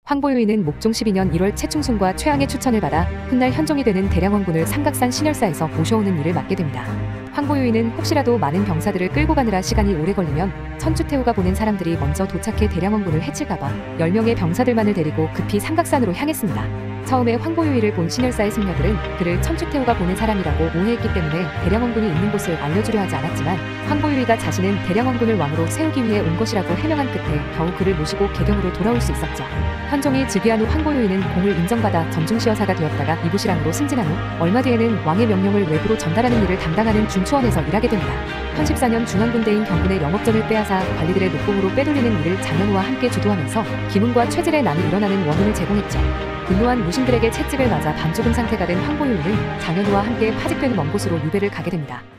황보유인은 목종 12년 1월 최충순과 최항의 추천을 받아 훗날 현종이 되는 대량원군을 삼각산 신열사에서 모셔오는 일을 맡게 됩니다. 황보유인은 혹시라도 많은 병사들을 끌고 가느라 시간이 오래 걸리면 천추태후가 보낸 사람들이 먼저 도착해 대량원군을 해칠까봐 10명의 병사들만을 데리고 급히 삼각산으로 향했습니다. 처음에 황보유인을 본 신열사의 승려들은 그를 천추태후가 보낸 사람이라고 오해했기 때문에 대량원군이 있는 곳을 알려주려 하지 않았지만, 황보유이가 자신은 대량원군을 왕으로 세우기 위해 온 것이라고 해명한 끝에 겨우 그를 모시고 개경으로 돌아올 수 있었죠. 현종이 즉위한 후 황보유인은 공을 인정받아 전중시여사가 되었다가 이부시랑으로 승진한 후 얼마 뒤에는 왕의 명령을 외부로 전달하는 일을 담당하는 중추원에서 일하게 됩니다. 현 14년 중앙군대인 경군의 영업전을 빼앗아 관리들의 녹봉으로 빼돌리는 일을 장현우와 함께 주도하면서 기문과 최질의 난이 일어나는 원인을 제공했죠. 분노한 무신들에게 채찍을 맞아 반죽음 상태가 된 황보유인은 장현우와 함께 파직된 먼 곳으로 유배를 가게 됩니다.